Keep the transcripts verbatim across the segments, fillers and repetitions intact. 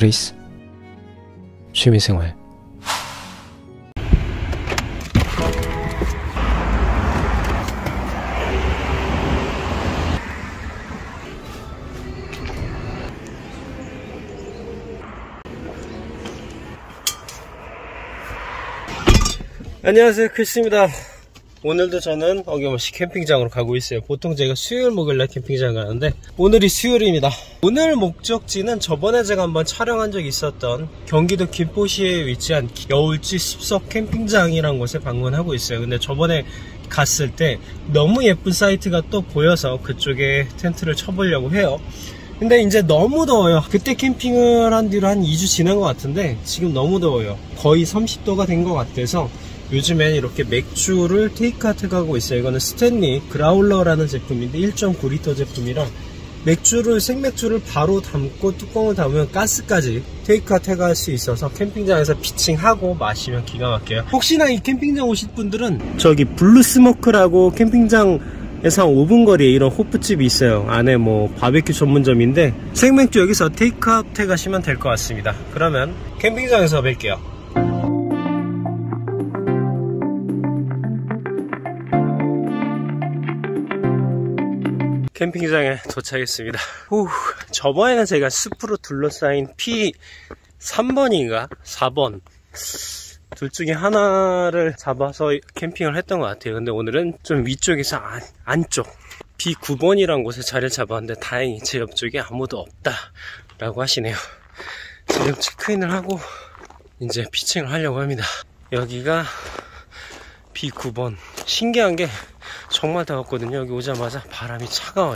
크리스 취미생활. 안녕하세요, 크리스입니다. 오늘도 저는 어김없이 캠핑장으로 가고 있어요. 보통 제가 수요일 목요일날 캠핑장 가는데 오늘이 수요일입니다. 오늘 목적지는 저번에 제가 한번 촬영한 적이 있었던 경기도 김포시에 위치한 여울지 숲속 캠핑장이라는 곳에 방문하고 있어요. 근데 저번에 갔을 때 너무 예쁜 사이트가 또 보여서 그쪽에 텐트를 쳐보려고 해요. 근데 이제 너무 더워요. 그때 캠핑을 한 뒤로 한 이 주 지난 것 같은데 지금 너무 더워요. 거의 삼십 도가 된 것 같아서 요즘엔 이렇게 맥주를 테이크아웃 가고 있어요. 이거는 스탠리 그라울러라는 제품인데 일 점 구 리터 제품이라 맥주를 생맥주를 바로 담고 뚜껑을 닫으면 가스까지 테이크아웃 해갈 수 있어서 캠핑장에서 피칭하고 마시면 기가 막혀요. 혹시나 이 캠핑장 오실 분들은 저기 블루스모크라고 캠핑장에서 한 오 분 거리에 이런 호프집이 있어요. 안에 뭐 바베큐 전문점인데 생맥주 여기서 테이크아웃 해 가시면 될 것 같습니다. 그러면 캠핑장에서 뵐게요. 캠핑장에 도착했습니다. 후, 저번에는 제가 숲으로 둘러싸인 피 삼 번인가 사 번 둘 중에 하나를 잡아서 캠핑을 했던 것 같아요. 근데 오늘은 좀 위쪽에서 안, 안쪽 비 구 번이란 곳에 자리를 잡았는데 다행히 제 옆쪽에 아무도 없다 라고 하시네요. 지금 체크인을 하고 이제 피칭을 하려고 합니다. 여기가 비 구 번. 신기한 게 정말 더웠거든요. 여기 오자마자 바람이 차가워요.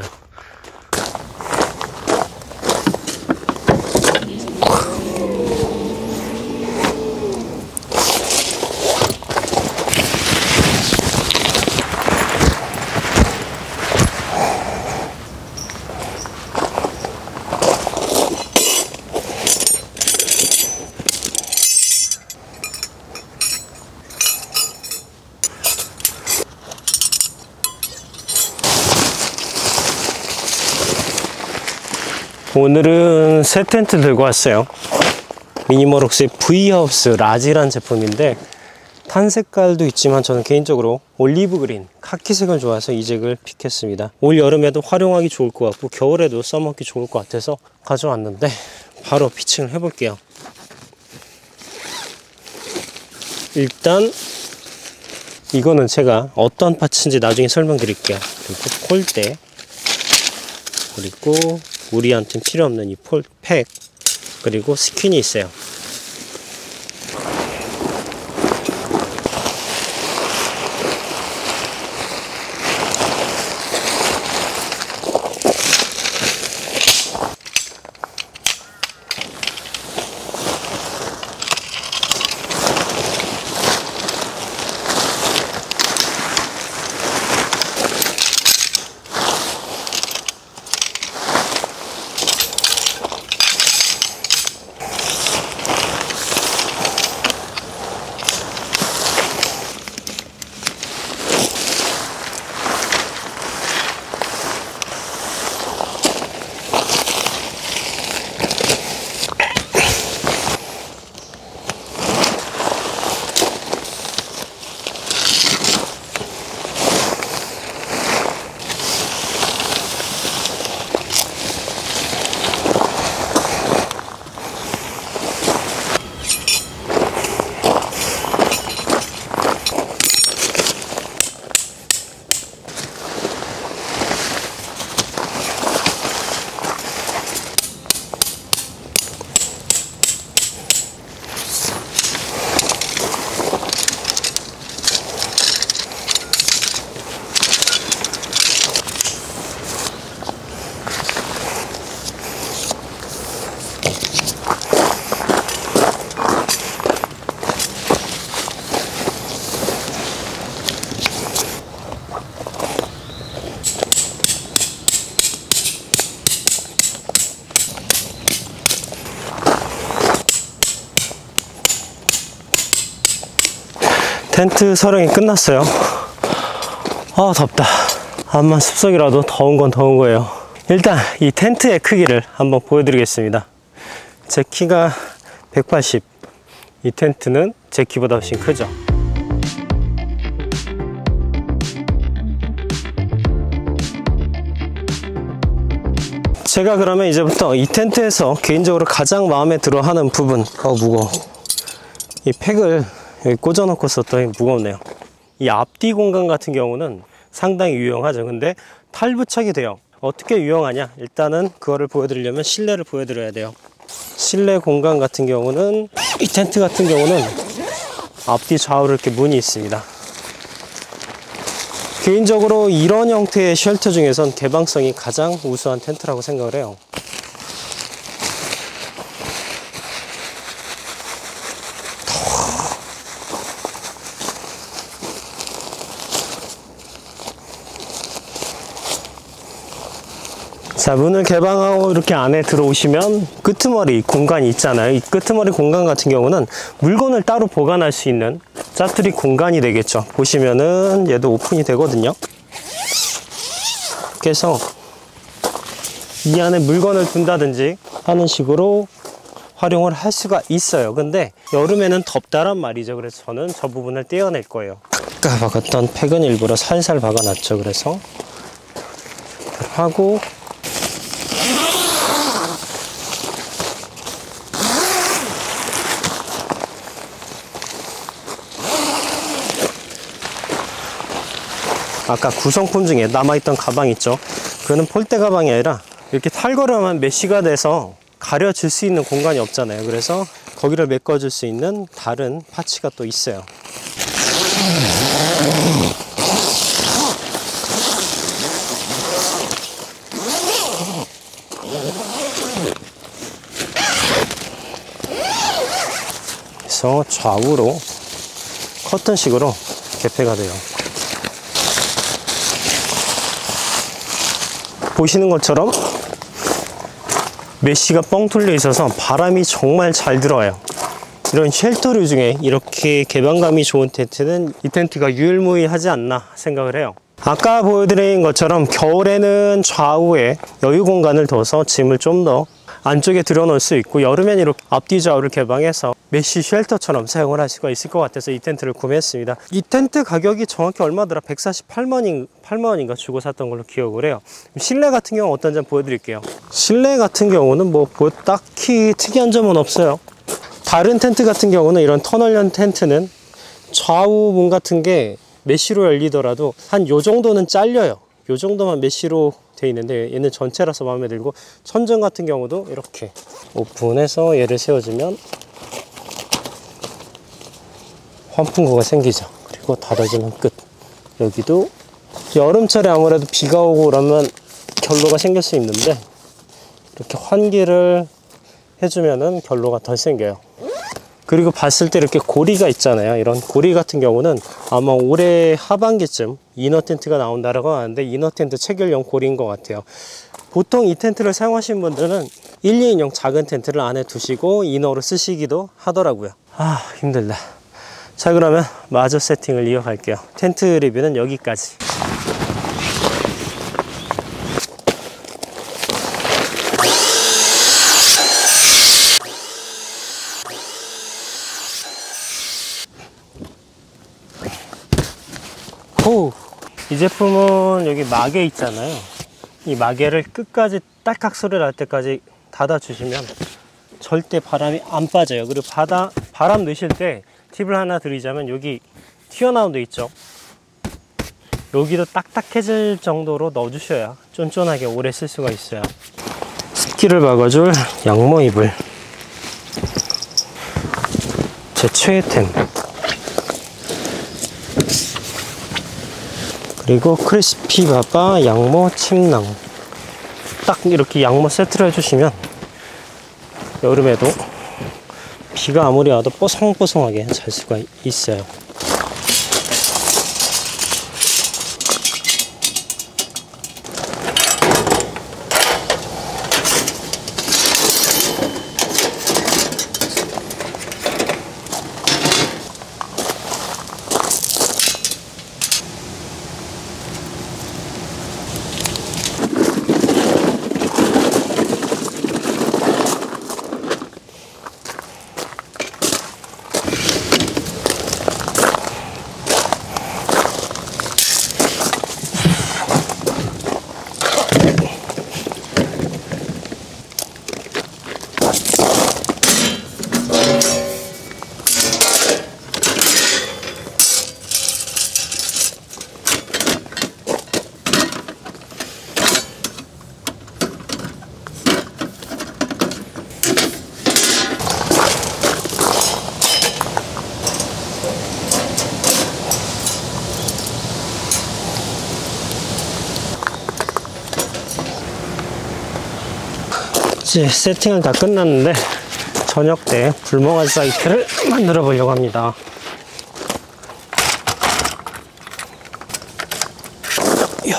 오늘은 새 텐트 들고 왔어요. 미니멀웍스의 V하우스 라지란 제품인데 탄 색깔도 있지만 저는 개인적으로 올리브 그린, 카키색을 좋아해서 이 색을 픽했습니다. 올 여름에도 활용하기 좋을 것 같고 겨울에도 써먹기 좋을 것 같아서 가져왔는데 바로 피칭을 해볼게요. 일단 이거는 제가 어떤 파츠인지 나중에 설명드릴게요. 그리고 폴대, 그리고 우리한테는 필요 없는 이 폴팩, 그리고 스킨이 있어요. 텐트 설명이 끝났어요. 아, 덥다. 암만 습속이라도 더운 건 더운 거예요. 일단 이 텐트의 크기를 한번 보여드리겠습니다. 제 키가 백팔십, 이 텐트는 제 키보다 훨씬 크죠. 제가 그러면 이제부터 이 텐트에서 개인적으로 가장 마음에 들어 하는 부분, 어 무거워. 이 팩을 여기 꽂아 놓고 썼더니 무겁네요. 이 앞뒤 공간 같은 경우는 상당히 유용하죠. 근데 탈부착이 돼요. 어떻게 유용하냐? 일단은 그거를 보여드리려면 실내를 보여드려야 돼요. 실내 공간 같은 경우는, 이 텐트 같은 경우는 앞뒤 좌우로 이렇게 문이 있습니다. 개인적으로 이런 형태의 쉘터 중에선 개방성이 가장 우수한 텐트라고 생각을 해요. 자, 문을 개방하고 이렇게 안에 들어오시면 끄트머리 공간이 있잖아요. 이 끄트머리 공간 같은 경우는 물건을 따로 보관할 수 있는 짜투리 공간이 되겠죠. 보시면은 얘도 오픈이 되거든요. 그래서 이 안에 물건을 둔다든지 하는 식으로 활용을 할 수가 있어요. 근데 여름에는 덥다란 말이죠. 그래서 저는 저 부분을 떼어낼 거예요. 아까 박았던 팩은 일부러 살살 박아놨죠. 그래서 하고 아까 구성품 중에 남아있던 가방 있죠. 그거는 폴대 가방이 아니라 이렇게 탈거하면 메쉬가 돼서 가려질 수 있는 공간이 없잖아요. 그래서 거기를 메꿔줄 수 있는 다른 파츠가 또 있어요. 그래서 좌우로 커튼식으로 개폐가 돼요. 보시는 것처럼 메쉬가 뻥 뚫려 있어서 바람이 정말 잘 들어와요. 이런 쉘터류 중에 이렇게 개방감이 좋은 텐트는 이 텐트가 유일무이하지 않나 생각을 해요. 아까 보여드린 것처럼 겨울에는 좌우에 여유 공간을 둬서 짐을 좀 더 안쪽에 들여놓을 수 있고, 여름엔 이렇게 앞뒤 좌우를 개방해서 메쉬 쉘터처럼 사용을 할 수가 있을 것 같아서 이 텐트를 구매했습니다. 이 텐트 가격이 정확히 얼마더라? 백사십팔만 원인가 주고 샀던 걸로 기억을 해요. 실내 같은 경우 어떤지 한번 보여드릴게요. 실내 같은 경우는 뭐, 뭐 딱히 특이한 점은 없어요. 다른 텐트 같은 경우는, 이런 터널형 텐트는 좌우 문 같은 게 메쉬로 열리더라도 한 요 정도는 잘려요. 요 정도만 메쉬로 돼 있는데 얘는 전체라서 마음에 들고, 천정 같은 경우도 이렇게 오픈해서 얘를 세워주면 환풍구가 생기죠. 그리고 닫아주면 끝. 여기도 여름철에 아무래도 비가 오고 그러면 결로가 생길 수 있는데 이렇게 환기를 해주면은 결로가 덜 생겨요. 그리고 봤을 때 이렇게 고리가 있잖아요. 이런 고리 같은 경우는 아마 올해 하반기쯤 이너 텐트가 나온다라고 하는데, 이너 텐트 체결용 고리인 것 같아요. 보통 이 텐트를 사용하시는 분들은 일, 이 인용 작은 텐트를 안에 두시고 이너로 쓰시기도 하더라고요. 아, 힘들다. 자, 그러면 마저 세팅을 이어갈게요. 텐트 리뷰는 여기까지. 오, 이 제품은 여기 마개 있잖아요. 이 마개를 끝까지 딸깍 소리 날 때까지 닫아 주시면 절대 바람이 안 빠져요. 그리고 바다, 바람 넣으실 때 팁을 하나 드리자면, 여기 튀어나온 데 있죠. 여기도 딱딱해질 정도로 넣어 주셔야 쫀쫀하게 오래 쓸 수가 있어요. 습기를 막아줄 양모 이불, 제 최애템. 그리고 크리스피 바바 양모 침낭. 딱 이렇게 양모 세트를 해주시면 여름에도 비가 아무리 와도 뽀송뽀송하게 잘 수가 있어요. 이제 세팅은 다 끝났는데 저녁 때 불멍한 사이트를 만들어 보려고 합니다. 엽.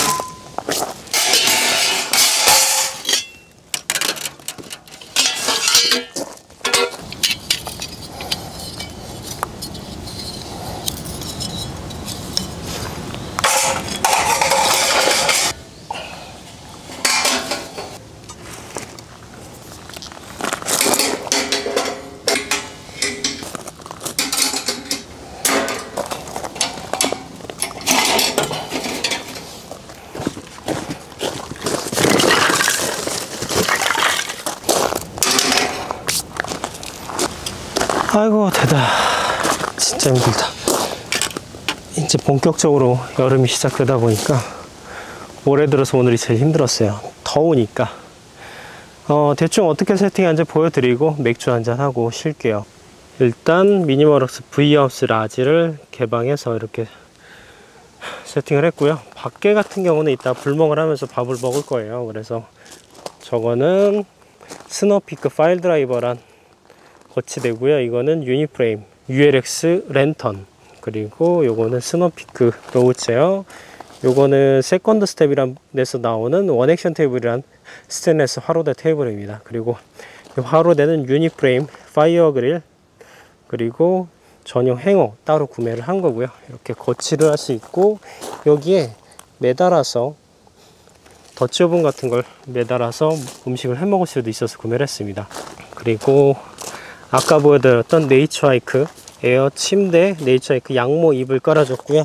아이고 대다. 진짜 힘들다. 이제 본격적으로 여름이 시작되다 보니까 올해 들어서 오늘이 제일 힘들었어요. 더우니까. 어, 대충 어떻게 세팅하는지 보여드리고 맥주 한잔 하고 쉴게요. 일단 미니멀럭스 V하우스 라지를 개방해서 이렇게 세팅을 했고요. 밖에 같은 경우는 이따 불멍을 하면서 밥을 먹을 거예요. 그래서 저거는 스노피크 파일 드라이버란 거치대고요. 이거는 유니프레임 유엘엑스 랜턴, 그리고 요거는 스노피크 로우체어, 요거는 세컨드 스텝이란 데서 나오는 원액션 테이블이란 스테인레스 화로대 테이블입니다. 그리고 이 화로대는 유니프레임 파이어 그릴, 그리고 전용 행어 따로 구매를 한 거고요. 이렇게 거치를 할 수 있고, 여기에 매달아서 더치오븐 같은 걸 매달아서 음식을 해 먹을 수도 있어서 구매를 했습니다. 그리고 아까 보여드렸던 네이처하이크 에어 침대, 네이처하이크 양모 이불 깔아줬고요.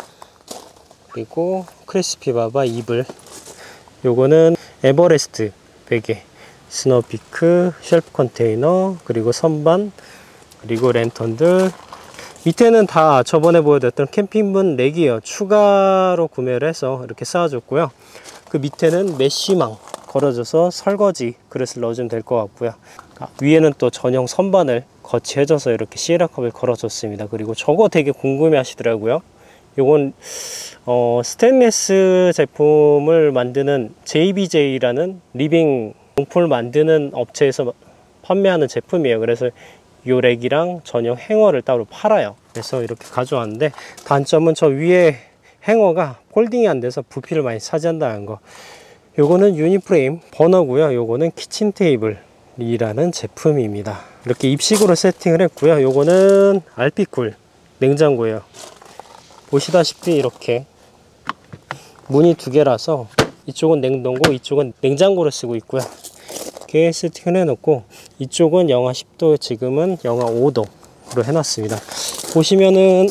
그리고 크리스피바바 이불, 요거는 에버레스트 베개, 스노피크 쉘프 컨테이너, 그리고 선반, 그리고 랜턴들. 밑에는 다 저번에 보여드렸던 캠핑분 렉이에요. 추가로 구매를 해서 이렇게 쌓아줬고요. 그 밑에는 메쉬망 걸어줘서 설거지 그릇을 넣어주면 될 것 같고요. 아, 위에는 또 전용 선반을 거치해줘서 이렇게 시에라컵을 걸어줬습니다. 그리고 저거 되게 궁금해 하시더라고요. 요건 어, 스테인리스 제품을 만드는 제이비제이라는 리빙 용품을 만드는 업체에서 판매하는 제품이에요. 그래서 요 렉이랑 전용 행어를 따로 팔아요. 그래서 이렇게 가져왔는데, 단점은 저 위에 행어가 폴딩이 안 돼서 부피를 많이 차지한다는 거. 요거는 유니프레임 버너고요. 요거는 키친 테이블이라는 제품입니다. 이렇게 입식으로 세팅을 했고요. 요거는 알피쿨 냉장고예요. 보시다시피 이렇게 문이 두 개라서 이쪽은 냉동고 이쪽은 냉장고를 쓰고 있고요. 이렇게 세팅을 해놓고, 이쪽은 영하 십 도, 지금은 영하 오 도로 해놨습니다. 보시면은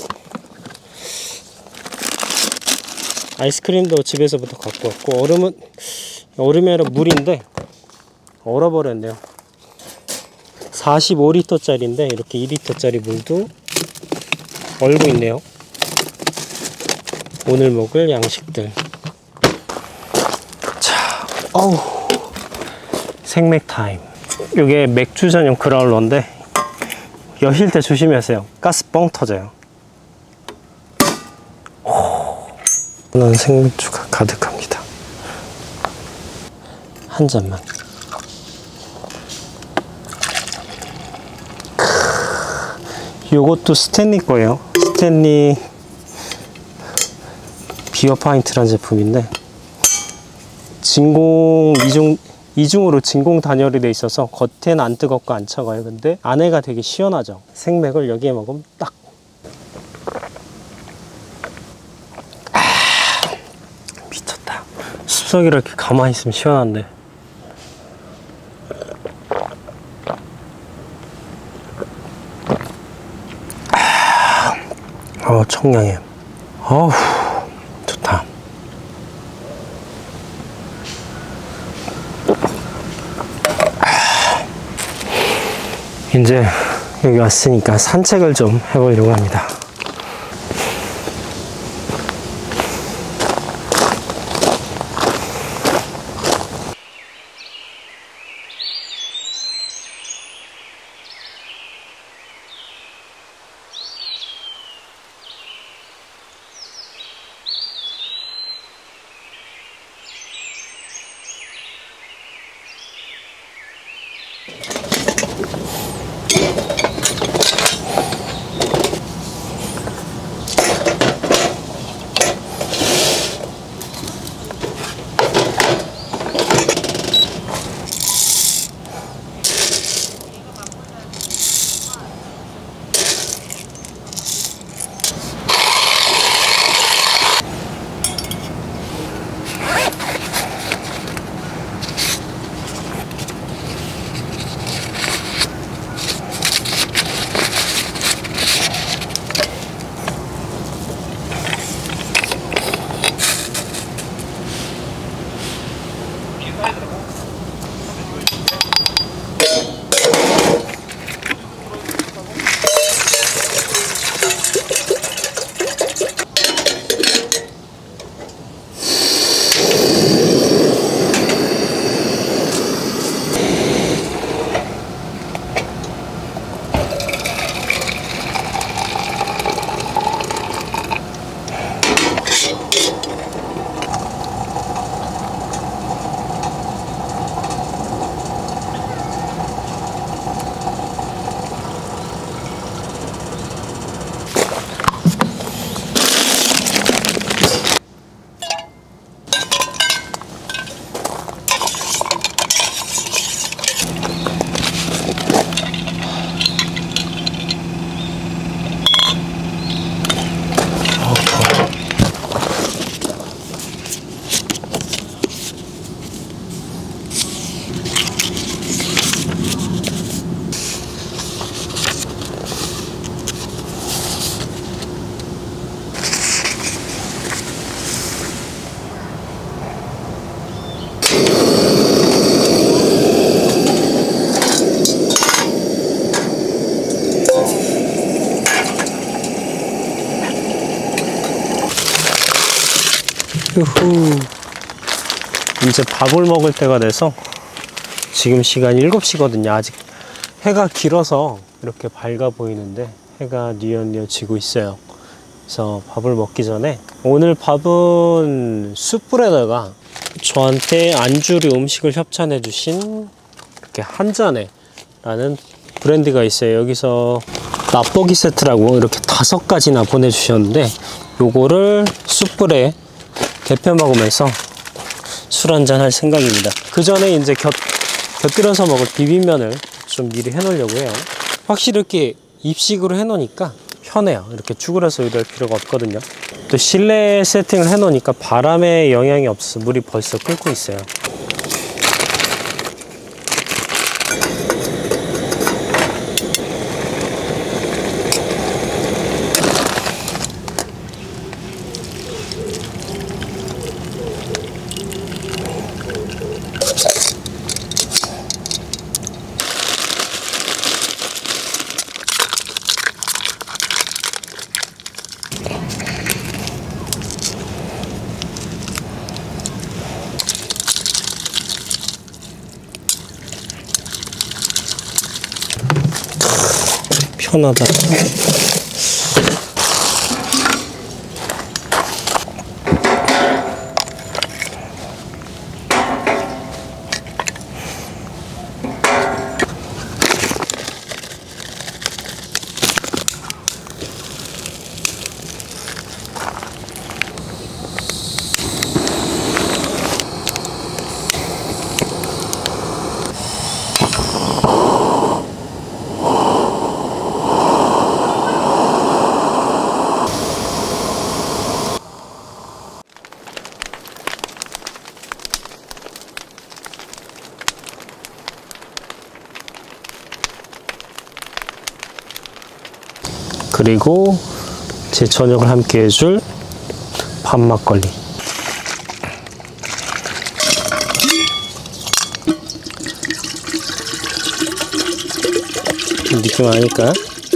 아이스크림도 집에서부터 갖고 왔고, 얼음은 얼음이 아니라 물인데 얼어버렸네요. 사십오 리터짜리인데 이렇게 이 리터짜리 물도 얼고 있네요. 오늘 먹을 양식들. 자, 어우, 생맥 타임. 이게 맥주 전용 그라울러인데 여실 때 조심하세요. 가스 뻥 터져요. 저는 생맥주가 가득합니다. 한 잔만. 요것도 스탠리 거예요. 스탠리 비어 파인트라는 제품인데, 진공 이중 이중으로 진공 단열이 돼 있어서 겉에는 안 뜨겁고 안 차가워요. 근데 안에가 되게 시원하죠. 생맥을 여기에 먹으면 딱. 아, 미쳤다. 숲속에 이렇게 가만히 있으면 시원한데. 아, 어, 청량해. 어우, 좋다. 이제 여기 왔으니까 산책을 좀 해보려고 합니다. 휴후. 이제 밥을 먹을 때가 돼서 지금 시간 일곱 시거든요. 아직 해가 길어서 이렇게 밝아 보이는데 해가 뉘엿뉘엿 지고 있어요. 그래서 밥을 먹기 전에 오늘 밥은 숯불에다가 저한테 안주류 음식을 협찬해 주신 이렇게 한잔해 라는 브랜드가 있어요. 여기서 맛보기 세트라고 이렇게 다섯 가지나 보내주셨는데 요거를 숯불에 데펴 먹으면서 술 한잔 할 생각입니다. 그 전에 이제 곁, 곁들여서 먹을 비빔면을 좀 미리 해 놓으려고 해요. 확실히 이렇게 입식으로 해 놓으니까 편해요. 이렇게 쭈그려서 의도할 필요가 없거든요. 또 실내 세팅을 해 놓으니까 바람에 영향이 없어서 물이 벌써 끓고 있어요. 편하다. 그리고 제 저녁을 함께 해줄 밥 막걸리. 느낌 아니까?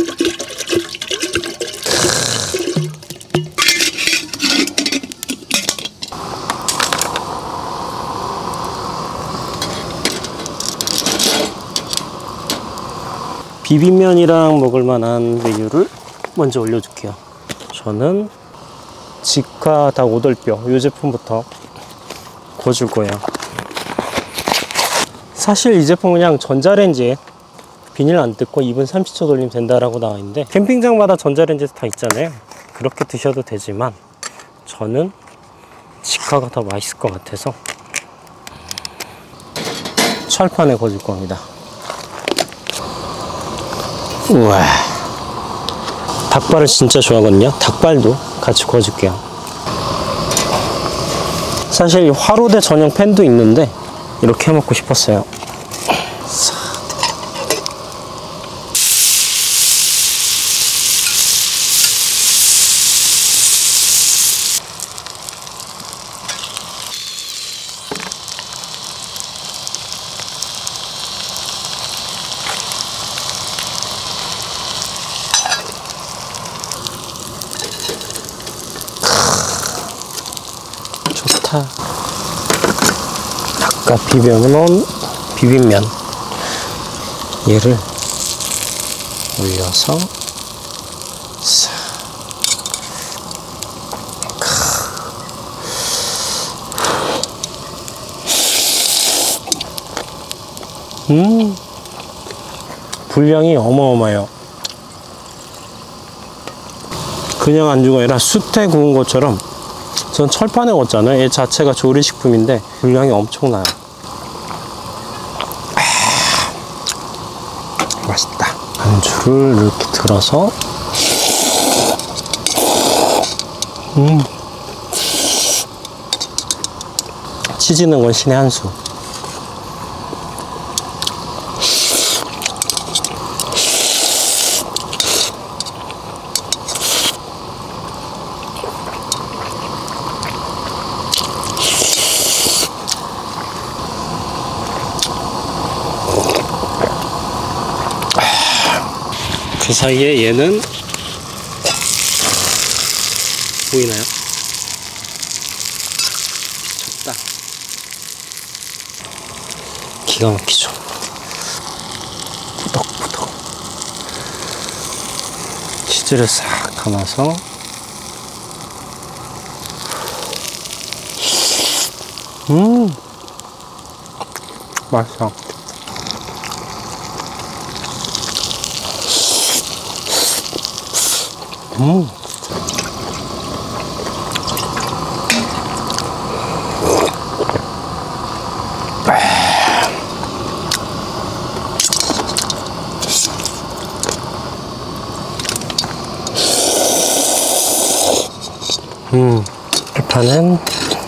비빔면이랑 먹을 만한 메뉴를 먼저 올려줄게요. 저는 직화 닭 오돌뼈 이 제품부터 구워줄 거예요. 사실 이 제품 그냥 전자레인지에 비닐 안 뜯고 이 분 삼십 초 돌리면 된다라고 나와 있는데, 캠핑장마다 전자레인지 다 있잖아요. 그렇게 드셔도 되지만 저는 직화가 더 맛있을 것 같아서 철판에 구워줄 겁니다. 우와, 닭발을 진짜 좋아하거든요. 닭발도 같이 구워줄게요. 사실 화로대 전용 팬도 있는데 이렇게 해 먹고 싶었어요. 좋다. 아까 비벼놓은 비빔면 얘를 올려서 싹. 음, 분량이 어마어마해요. 그냥 안주가 아니라 숯에 구운 것처럼. 전 철판에 구웠잖아요. 얘 자체가 조리식품인데 분량이 엄청나요. 아, 맛있다. 안주를 이렇게 들어서 음, 치즈는 건 신의 한 수. 그 사이에 얘는 보이나요? 졌다. 기가 막히죠. 부덕부덕. 치즈를 싹 담아서 음, 맛있어. 음. 음, 일단은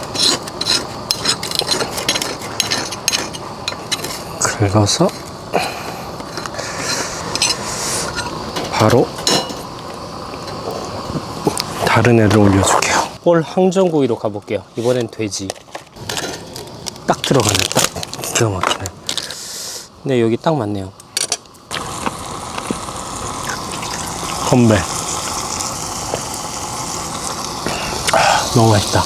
긁어서 바로 다른 애를 올려줄게요. 볼 항정구이로 가볼게요. 이번엔 돼지. 딱 들어가네. 딱 기가 막히네. 근데 여기 딱 맞네요. 건배. 아, 너무 맛있다.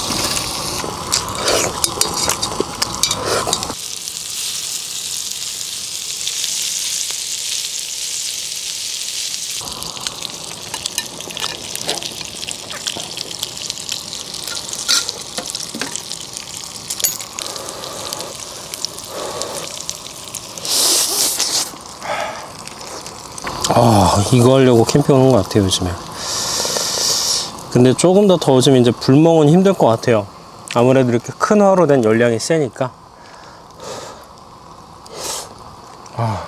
아, 이거 하려고 캠핑 오는 것 같아요, 요즘에. 근데 조금 더 더워지면 이제 불멍은 힘들 것 같아요. 아무래도 이렇게 큰 화로 된 열량이 세니까. 아.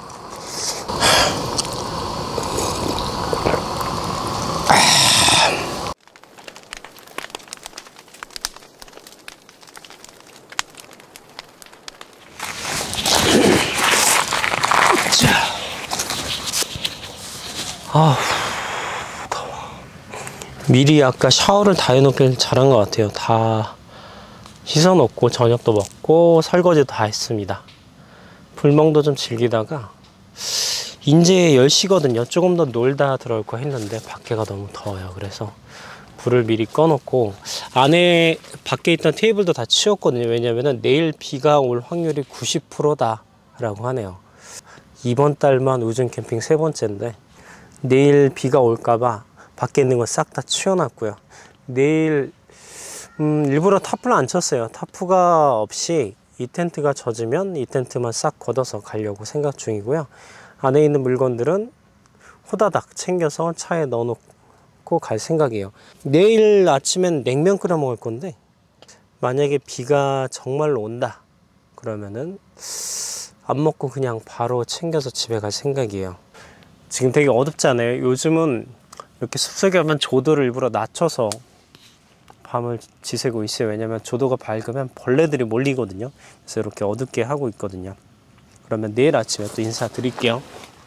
아, 더워. 미리 아까 샤워를 다 해놓길 잘한 것 같아요. 다 씻어놓고 저녁도 먹고 설거지도 다 했습니다. 불멍도 좀 즐기다가 이제 열 시거든요. 조금 더 놀다 들어올 거 했는데 밖에가 너무 더워요. 그래서 불을 미리 꺼놓고 안에 밖에 있던 테이블도 다 치웠거든요. 왜냐면은 내일 비가 올 확률이 구십 퍼센트다 라고 하네요. 이번 달만 우중 캠핑 세 번째인데 내일 비가 올까봐 밖에 있는 거 싹 다 치워놨고요. 내일 음, 일부러 타프를 안 쳤어요. 타프가 없이 이 텐트가 젖으면 이 텐트만 싹 걷어서 가려고 생각 중이고요. 안에 있는 물건들은 호다닥 챙겨서 차에 넣어놓고 갈 생각이에요. 내일 아침엔 냉면 끓여 먹을 건데, 만약에 비가 정말로 온다 그러면은 안 먹고 그냥 바로 챙겨서 집에 갈 생각이에요. 지금 되게 어둡잖아요. 요즘은 이렇게 숲속에 가면 조도를 일부러 낮춰서 밤을 지새고 있어요. 왜냐면 조도가 밝으면 벌레들이 몰리거든요. 그래서 이렇게 어둡게 하고 있거든요. 그러면 내일 아침에 또 인사드릴게요.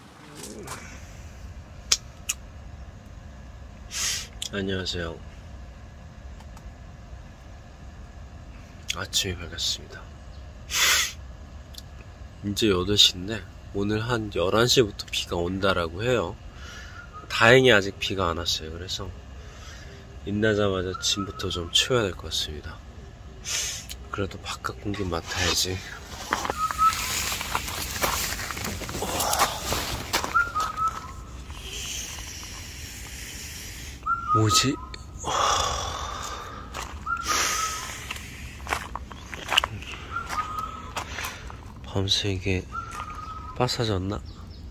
안녕하세요. 아침이 밝았습니다. 이제 여덟 시인데 오늘 한 열한 시부터 비가 온다라고 해요. 다행히 아직 비가 안 왔어요. 그래서 일나자마자 짐부터 좀 치워야 될 것 같습니다. 그래도 바깥 공기 맡아야지. 뭐지? 밤새 이게 빠사졌나?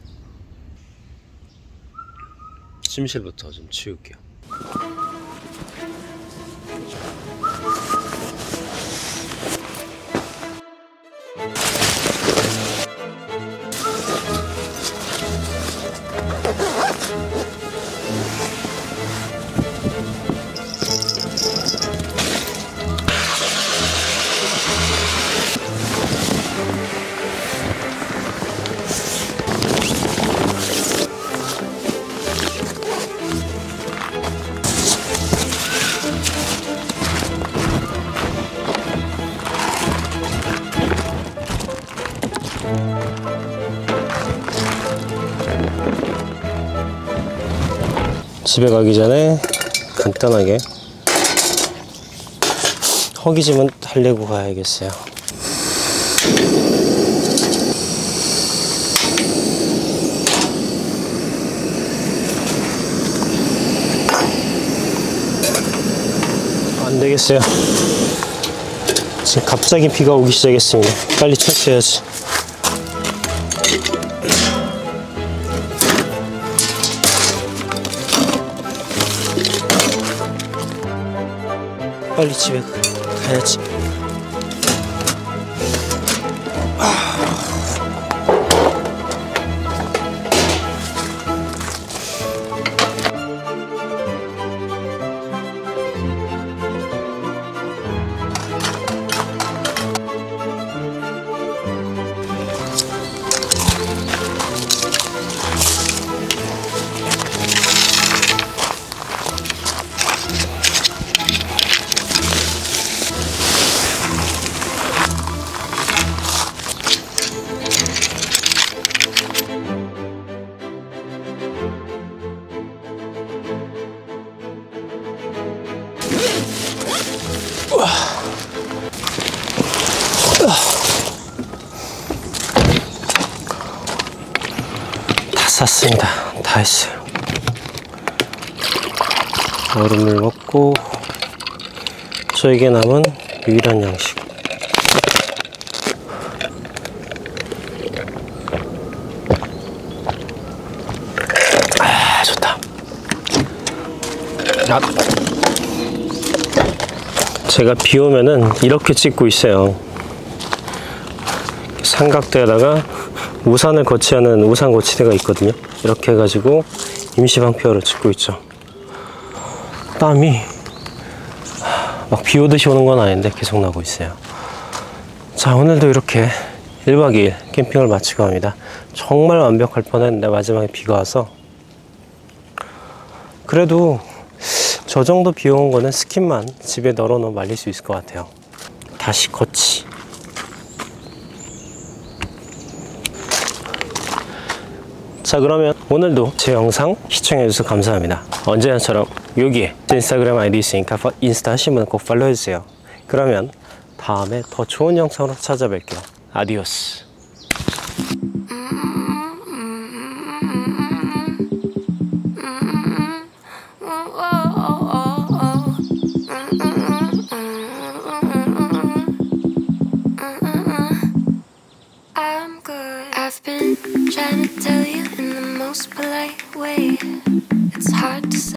침실부터 좀 치울게요. 집에 가기 전에 간단하게 허기짐은 달래고 가야겠어요. 안 되겠어요. 지금 갑자기 비가 오기 시작했습니다. 빨리 철수해야지. 빨리 집에 가야지. 다 쌌습니다. 다 했어요. 얼음을 먹고 저에게 남은 유일한 양식. 아, 좋다. 아. 제가 비 오면은 이렇게 찍고 있어요. 삼각대에다가 우산을 거치하는 우산 거치대가 있거든요. 이렇게 해가지고 임시방편으로 찍고 있죠. 땀이 막 비 오듯이 오는 건 아닌데 계속 나고 있어요. 자, 오늘도 이렇게 일 박 이 일 캠핑을 마치고 합니다. 정말 완벽할 뻔했는데 마지막에 비가 와서. 그래도 저 정도 비 온 거는 스킨만 집에 널어놓으면 말릴 수 있을 것 같아요. 다시 거치. 자, 그러면 오늘도 제 영상 시청해주셔서 감사합니다. 언제나처럼 여기에 제 인스타그램 아이디 있으니까 인스타 하신 분은 꼭 팔로우해주세요. 그러면 다음에 더 좋은 영상으로 찾아뵐게요. 아디오스. Mm-mm. I'm good. I've been trying to tell you in the most polite way.